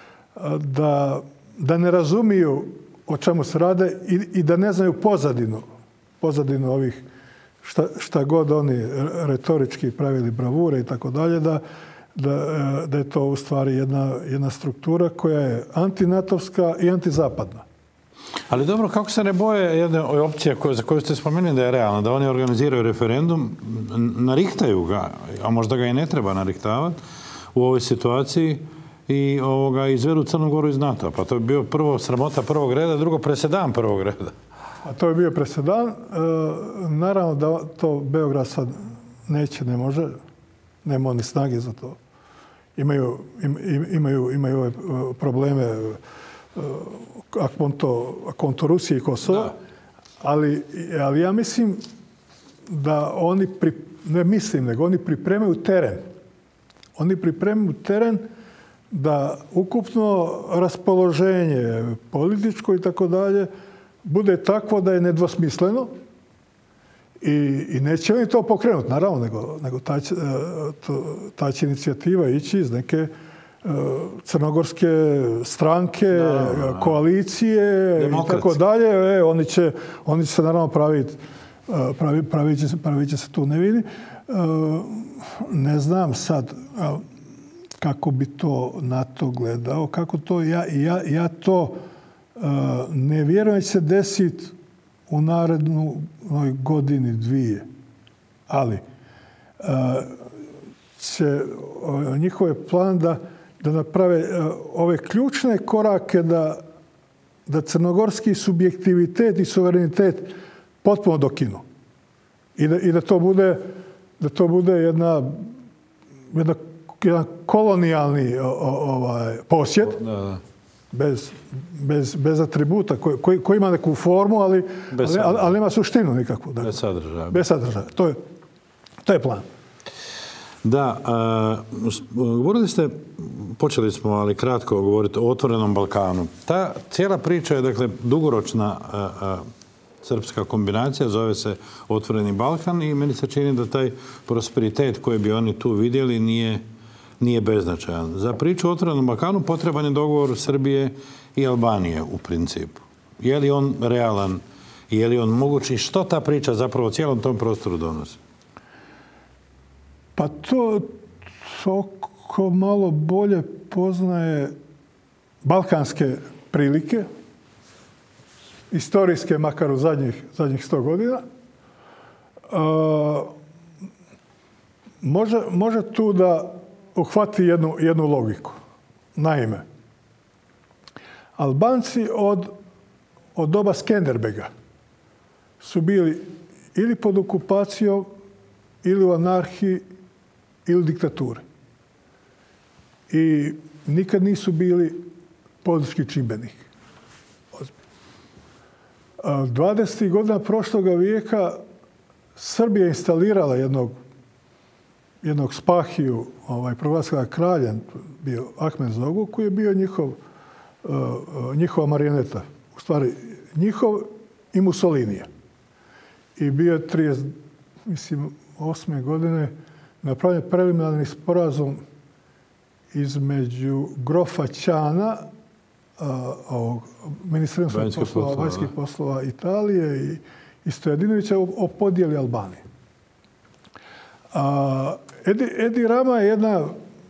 da, da ne razumiju o čemu se rade i, i da ne znaju pozadinu, pozadinu ovih šta, šta god oni retorički pravili bravure i tako dalje, da, da, da je to u stvari jedna, jedna struktura koja je antinatovska i antizapadna. Ali dobro, kako se ne boje jedne opcije koje, za koju ste spomenuli da je realna, da oni organiziraju referendum, narihtaju ga, a možda ga i ne treba narihtavati u ovoj situaciji i ovoga, izvedu Crnu Goru iz NATO. Pa to je bio prvo sramota prvog reda, drugo presedan prvog reda. A to je bio presedan. E, naravno da to Beograd sad neće, ne može. Nema ni snage za to. Imaju, im, imaju, imaju ove probleme akonto, akonto Rusije i Kosova, da. ali, ali ja mislim da oni, pri, ne mislim, nego oni pripremaju teren. Oni pripremaju teren da ukupno raspoloženje političko i tako dalje bude takvo da je nedvosmisleno i, i neće oni to pokrenuti, naravno, nego, nego ta, će, to, ta će inicijativa ići iz neke crnogorske stranke, da, da, koalicije Demokrat. I tako dalje. E, oni, će, oni će se naravno praviti, pravi, pravit, će se, pravit će se tu ne vidi. Ne znam sad kako bi to NATO gledao, kako to, ja, ja, ja to ne vjerujem da će se desiti u narednoj godini, dvije. Ali će njihov je plan da da naprave ove ključne korake da, da crnogorski subjektivitet i suverenitet potpuno dokinu. I da, i da to bude, da to bude jedna, jedna, jedan kolonijalni o, o, ovaj, posjet, da, da. Bez, bez, bez atributa koji, koji, koji ima neku formu, ali, ali, ali, ali nema suštinu nikakvu. Dakle. Bez sadržaja. Bez sadržaja. To je, to je plan. Da, a, govorili ste, počeli smo, ali kratko govoriti o otvorenom Balkanu. Ta cijela priča je, dakle, dugoročna a, a, srpska kombinacija, zove se Otvoreni Balkan i meni se čini da taj prosperitet koji bi oni tu vidjeli nije, nije beznačajan. Za priču o Otvorenom Balkanu potreban je dogovor Srbije i Albanije u principu. Je li on realan, je li on moguć i što ta priča zapravo cijelom tom prostoru donosi? Pa to, to ko malo bolje poznaje balkanske prilike, istorijske, makar u zadnjih, zadnjih sto godina, a, može, može tu da uhvati jednu, jednu logiku. Naime, Albanci od, od doba Skenderbega su bili ili pod okupacijom, ili u anarhiji, ili diktaturi. I nikad nisu bili politički čimbenik. dvadesetih godina prošloga vijeka Srbija je instalirala jednog, jednog Spahiju, ovaj, proglasila kralja, bio Ahmed Zogu, koji je bio njihov, uh, njihova marioneta. U stvari, njihov i Mussolinija. I bio je trideset osme godine napravljen preliminarni sporazum između grofa Ćana, ovog ministra vanjskih poslova, vanjskih poslova Italije i, i Stojadinovića o podijeli Albanije. A, Edi, Edi Rama je jedna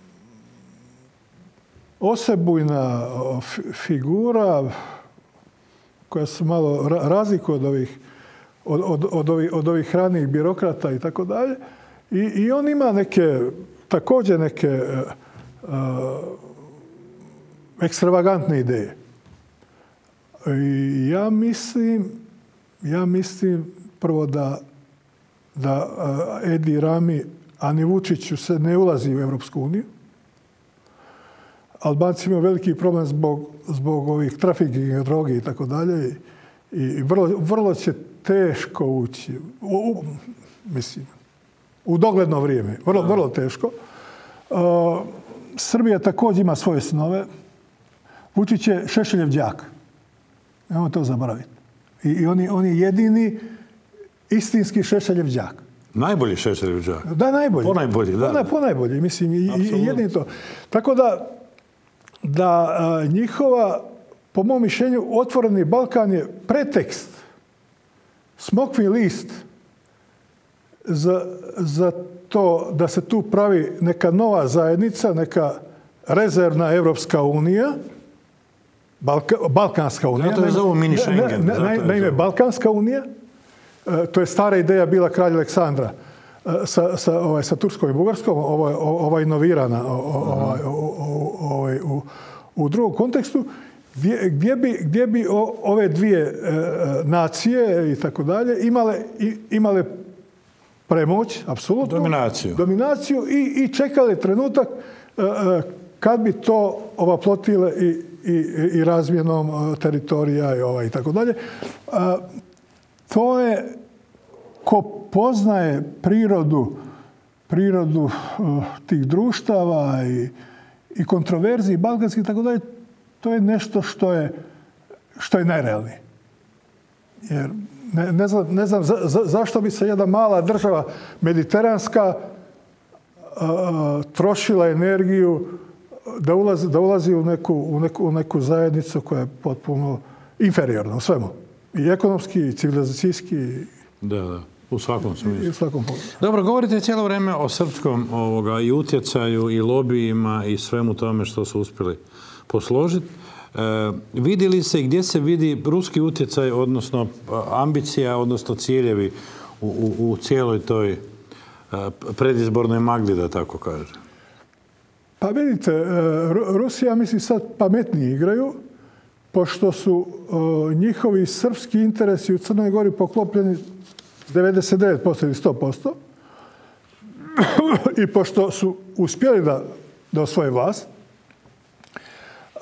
osebujna figura koja se malo razlikuje od ovih Od, od, od, ovih, od ovih ranih birokrata i tako dalje. I, i on ima neke, također neke uh, ekstravagantne ideje. I ja mislim, ja mislim prvo da, da Edi Rami, Ani Vučiću se ne ulazi u Europsku uniju. Albanci imaju veliki problem zbog, zbog ovih trafikinga droge i tako dalje. I vrlo, vrlo će teško ući, u, u, mislim, u dogledno vrijeme. Vrlo, vrlo teško. Uh, Srbija također ima svoje snove. Vučić je Šešeljev đak. Nemojmo to zaboraviti. I, i on, je, on je jedini istinski Šešeljev đak. Najbolji Šešeljev đak. Da, najbolji. Ponajbolji, da. Ponaj, ponajbolji, mislim, i, i jedini to. Tako da, da a, njihova, po mom mišljenju, Otvoreni Balkan je pretekst, smokvin list za, za to da se tu pravi neka nova zajednica, neka rezervna Evropska unija, Balka, Balkanska unija. Zato je zovu mini Schengen. Ne, ne, naime, Balkanska unija, e, to je stara ideja bila kralja Aleksandra sa, sa, ovaj, sa Turskom i Bugarskom, ovo je ovaj, inovirana ovaj, ovaj, u, u drugom kontekstu, gdje, gdje bi, gdje bi o, ove dvije e, nacije i tako dalje imale, i, imale premoć, apsolutno. Dominaciju. Dominaciju i, i čekali trenutak e, kad bi to ovaplotile i, i, i razmjenom teritorija i, ovaj, i tako dalje. To je, ko poznaje prirodu, prirodu uh, tih društava i, i kontroverziji balkanskih i tako dalje, to je nešto što je, što je najrealnije. Jer ne, ne znam, ne znam za, za, zašto bi se jedna mala država mediteranska uh, trošila energiju da ulazi, da ulazi u, neku, u, neku, u neku zajednicu koja je potpuno inferiorna u svemu. I ekonomski, i civilizacijski. Da, da. U svakom smislu. I u svakom pogledu. Dobro, govorite cijelo vrijeme o srpskom ovoga, i utjecaju, i lobijima, i svemu tome što su uspjeli posložiti. E, vidi li se i gdje se vidi ruski utjecaj, odnosno ambicija, odnosno ciljevi u, u, u cijeloj toj a, predizbornoj magli, da tako kaže? Pa vidite, Rusija, mislim, sad pametnije igraju, pošto su uh, njihovi srpski interesi u Crnoj Gori poklopljeni devedeset devet posto ili sto posto i pošto su uspjeli da, da osvoje vlast, uh,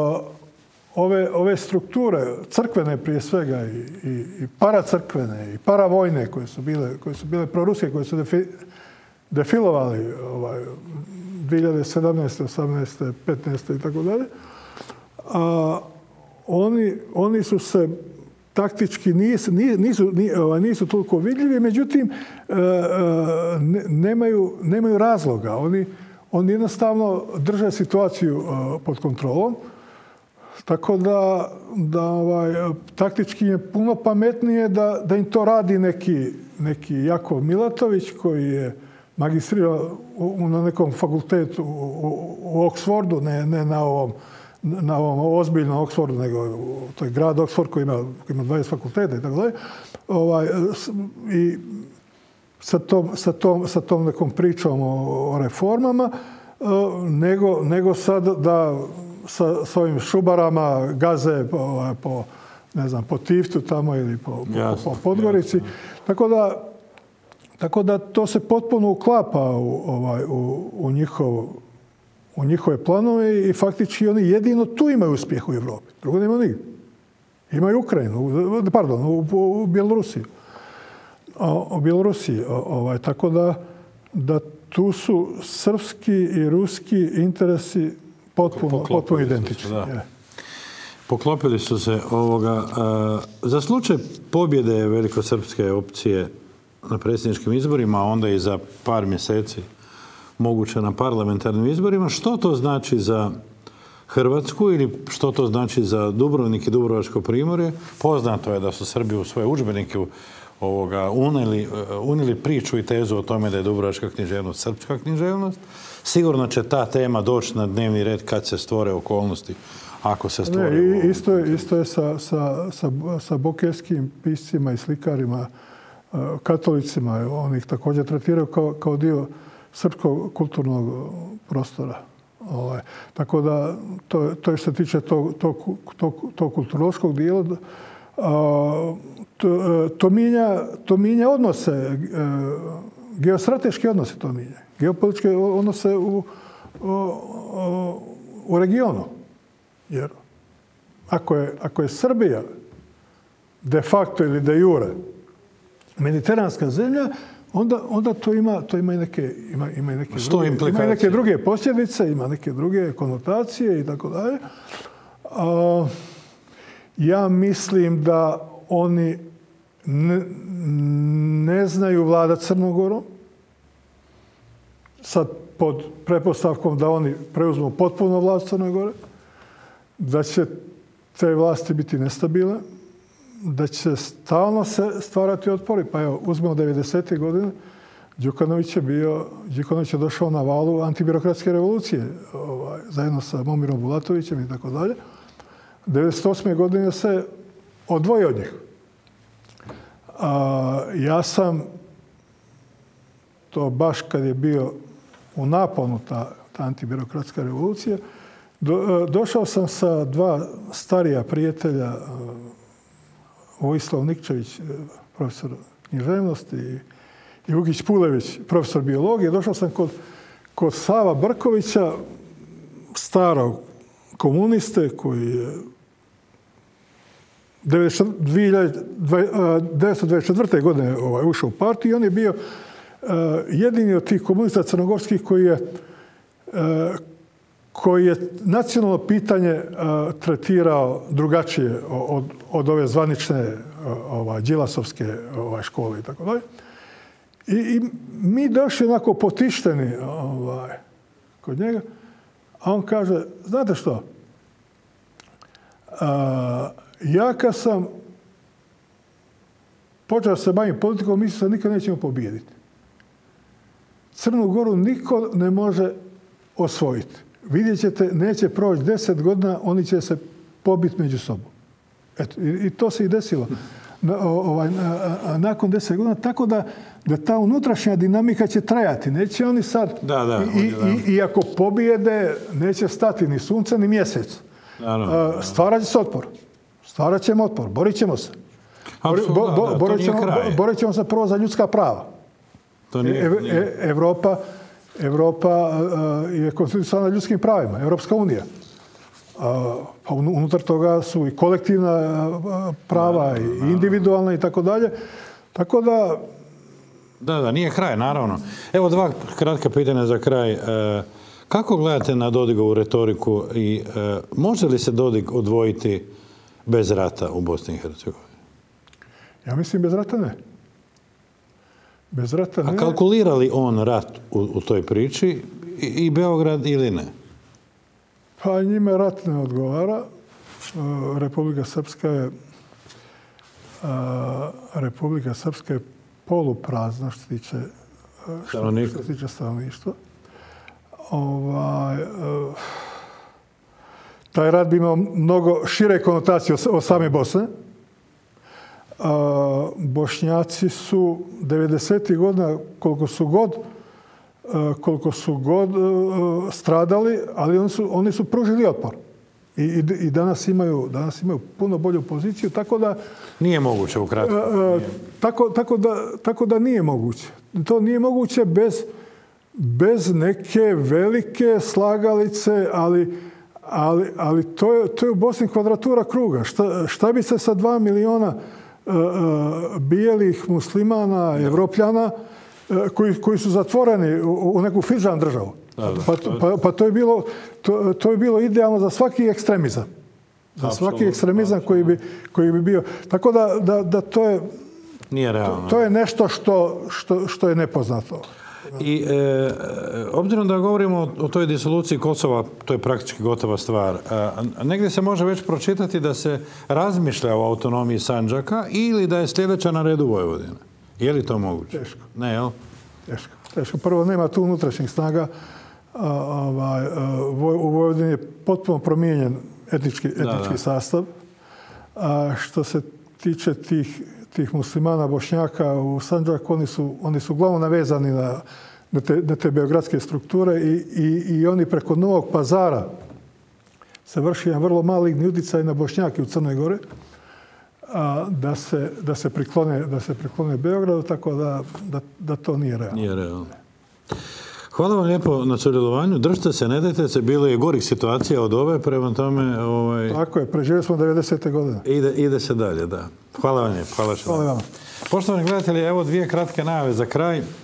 ove, ove strukture, crkvene prije svega i, i, i paracrkvene i paravojne koje su bile, koje su bile proruske, koje su defi, defilovali ovaj, dvije hiljade sedamnaeste, osamnaeste, petnaeste i tako dalje, a oni, oni su se taktički nisu, nisu, nisu toliko vidljivi, međutim ne, nemaju, nemaju razloga. Oni, oni jednostavno drže situaciju pod kontrolom, tako da, da ovaj, taktički je puno pametnije da, da im to radi neki, neki Jakov Milatović koji je magistrirao na nekom fakultetu u, u Oxfordu, ne, ne na ovom na ovom ozbiljnom Oxfordu, nego to je grad Oxford koji ima, koji ima dvadeset fakulteta i tako dalje. Ovaj, i sa tom, sa, tom, sa tom nekom pričom o, o reformama, nego, nego sad da sa, sa ovim šubarama gaze po, po, ne znam, po Tivtu tamo ili po, jasno, po Podgorici. Jasno. Tako da, tako da to se potpuno uklapa u, ovaj, u, u njihov u njihove planove i faktički oni jedino tu imaju uspjeh u Evropi. Drugo nema nigdje. Imaju Ukrajinu, pardon, u, u Bjelorusiji. U Bjelorusiji. Ovaj, tako da, da tu su srpski i ruski interesi potpuno, potpuno identični. Da. Ja. Poklopili su se ovoga. A, za slučaj pobjede velikosrpske opcije na predsjedničkim izborima, a onda i za par mjeseci moguće na parlamentarnim izborima, što to znači za Hrvatsku ili što to znači za Dubrovnik i Dubrovačko primorje? Poznato je da su Srbi u svoje udžbenike ovoga, unili, unili priču i tezu o tome da je Dubrovačka književnost srpska književnost. Sigurno će ta tema doći na dnevni red kad se stvore okolnosti, ako se stvore. Ne, isto je, isto je sa, sa, sa, sa bokerskim piscima i slikarima, katolicima. Oni ih također tretiraju kao, kao dio srpskog kulturnog prostora. Ovaj, tako da, to, to je što se tiče tog, tog, tog, tog kulturološkog dijela. A, to, to, mijenja, to mijenja odnose, geostrateške odnose to mijenja. Geopolitičke odnose u, u, u regionu. Jer ako je, ako je Srbija de facto ili de jure mediteranska zemlja, onda, onda to ima, to ima i neke, ima, ima i neke, druge, ima i neke druge posljedice, ima neke druge konotacije i tako dalje. A, ja mislim da oni ne, ne znaju vladati Crnom Gorom. Sad pod pretpostavkom da oni preuzmu potpuno vlast Crne Gore, da će te vlasti biti nestabilne, da će stalno se stvarati otpori. Pa evo, uzmemo devedesetih godina, Đukanović je bio, Đukanović je došao na valu antibirokratske revolucije, ovaj, zajedno sa Momirom Bulatovićem i tako dalje. devedeset osme godine se odvojio od njih. A, ja sam, to baš kad je bio u naponu ta, ta antibirokratska revolucija, do, došao sam sa dva starija prijatelja, Vojislav Nikčević, profesor književnosti, i, i Vukić Pulević, profesor biologije. Došao sam kod, kod Sava Brkovića, starog komuniste, koji je devetnaest dvadeset četvrte. godine ovaj, ušao u partiju i on je bio uh, jedini od tih komunista crnogorskih koji je, uh, koji je nacionalno pitanje uh, tretirao drugačije od, od ove zvanične uh, ovaj, Đilasovske ovaj, škole i tako dalje. I, I mi došli onako potišteni ovaj, kod njega, a on kaže, znate što, uh, ja kad sam počeo se baviti politikom, mislio sam nikad nećemo pobijediti. Crnu Goru niko ne može osvojiti. Vidjet ćete, neće proći deset godina, oni će se pobiti među sobom. Eto, i, i to se i desilo na, ovaj, na, nakon deset godina, tako da, da ta unutrašnja dinamika će trajati. Neće oni sad, da, da, i, i, i ako pobijede, neće stati ni sunce, ni mjesec. Da, da, da. Stvarat će se otpor. Stvarat ćemo otpor, borit ćemo se. Apsolutno, bo, bo, da, borit, ćemo, borit ćemo se prvo za ljudska prava. To nije, e, nije. E, Evropa, Evropa uh, je konstitucionalna na ljudskim pravima, Evropska unija. Uh, pa unutar toga su i kolektivna uh, prava, da, da, da. i individualna i tako dalje. Tako da... Da, da, nije kraj, naravno. Evo dva kratka pitanja za kraj. Uh, kako gledate na Dodigovu retoriku i uh, može li se Dodig odvojiti bez rata u Bosni i Hercegovini? Ja mislim bez rata ne. Bez rata ne. A kalkulira li on rat u, u toj priči i, i Beograd ili ne? Pa njime rat ne odgovara. Uh, Republika Srpska je uh, Republika Srpska je poluprazna što se tiče uh, što se tiče stanovništva. Ovaj, uh, taj rat bi imao mnogo šire konotacije od same Bosne. Uh, Bošnjaci su devedesetih godina koliko su god uh, koliko su god uh, stradali, ali oni su, oni su pružili otpor. I, i, i danas imaju danas imaju puno bolju poziciju, tako da nije moguće ukratko. Uh, tako, tako, da, tako da nije moguće. To nije moguće bez, bez neke velike slagalice, ali Ali, ali to, je, to je u Bosni kvadratura kruga. Šta, šta bi se sa dva miliona uh, uh, bijelih muslimana, evropljana, uh, koji, koji su zatvoreni u, u neku fidžan državu? Da, da, pa, pa, pa to, je bilo, to, to je bilo idealno za svaki ekstremizam. Za svaki ekstremizam koji bi, koji bi bio. Tako da, da, da to je... Nije realno. To, to je nešto što, što, što je nepoznato. I e, obzirom da govorimo o, o toj disoluciji Kosova, to je praktički gotova stvar. A, negdje se može već pročitati da se razmišlja o autonomiji Sandžaka ili da je sljedeća na redu Vojvodina. Je li to moguće? Teško. Ne, jel? Teško. Teško. Prvo, nema tu unutrašnjih snaga. A, ovaj, a, u Vojvodini je potpuno promijenjen etnički, etnički da, da. sastav. A, što se tiče tih tih muslimana, Bošnjaka u Sandžaku, oni su, oni su uglavnom navezani na, na te, na te beogradske strukture i, i, i oni preko Novog Pazara se vrši jedan vrlo maligni utjecaj na Bošnjake u Crnoj Gori, a, da, se, da, se priklone, da se priklone Beogradu, tako da, da, da to nije realno. Nije realno. Hvala vam lijepo na sudjelovanju. Držite se, ne dajte se. Bilo je gorih situacija od ove, prema tome... Ovaj... Tako je, preživjeli smo devedesete godine. Ide, ide se dalje, da. Hvala vam lijepo. Hvala što Hvala vam. Poštovani gledatelji, evo dvije kratke najave za kraj. E,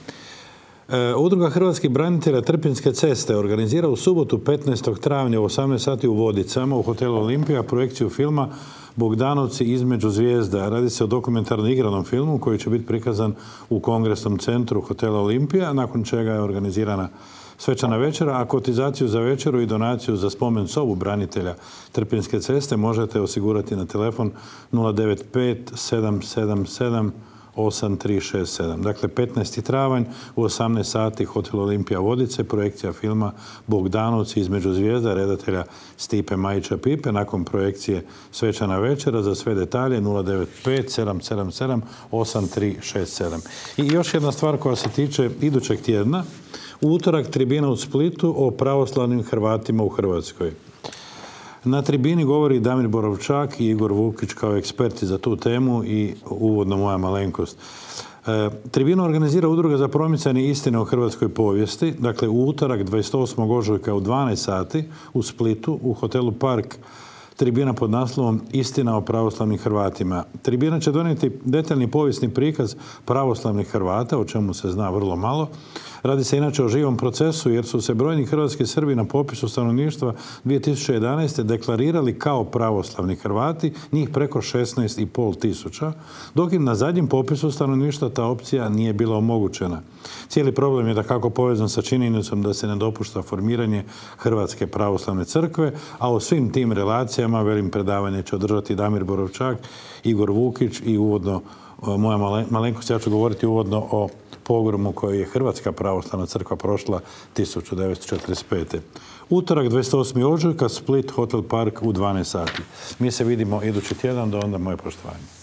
Udruga hrvatskih branitelja Trpinjske ceste organizira u subotu petnaestog travnja u osamnaest sati u Vodicama u hotelu Olimpija projekciju filma Bogdanovci između zvijezda. Radi se o dokumentarno igranom filmu koji će biti prikazan u Kongresnom centru hotela Olimpija, nakon čega je organizirana svečana večera, a kotizaciju za večeru i donaciju za spomen sobu branitelja Trpinjske ceste možete osigurati na telefon nula devet pet sedam sedam sedam osam tri šest sedam. Dakle, petnaesti travanj u osamnaest sati hotel Olimpija Vodice, projekcija filma Bogdanovci između zvijezda redatelja Stipe Majića Pipe. Nakon projekcije svečana večera, za sve detalje nula devet pet sedam sedam sedam osam tri šest sedam. I još jedna stvar koja se tiče idućeg tjedna. U utorak tribina u Splitu o pravoslavnim Hrvatima u Hrvatskoj. Na tribini govori Damir Borovčak i Igor Vukić kao eksperti za tu temu i uvodno moja malenkost. E, tribinu organizira Udruga za promicanje istine o hrvatskoj povijesti. Dakle, u utorak dvadeset osmog ožujka u dvanaest sati u Splitu u hotelu Park tribina pod naslovom Istina o pravoslavnim Hrvatima. Tribina će donijeti detaljni povijesni prikaz pravoslavnih Hrvata, o čemu se zna vrlo malo. Radi se inače o živom procesu jer su se brojni hrvatski Srbi na popisu stanovništva dvije tisuće jedanaeste. deklarirali kao pravoslavni Hrvati, njih preko šesnaest i pol tisuća, dok im na zadnjem popisu stanovništva ta opcija nije bila omogućena. Cijeli problem je dakako povezan sa činjenicom da se ne dopušta formiranje Hrvatske pravoslavne crkve, a o svim tim relacijama velim predavanje će održati Damir Borovčak, Igor Vukić i uvodno moja malenkost, ja ću govoriti uvodno o pogromu koji je Hrvatska pravoslavna crkva prošla tisuću devetsto četrdeset pete. Utorak dvadeset osmog ožujka Split Hotel Park u dvanaest sati. Mi se vidimo idući tjedan, do onda moje poštovanje.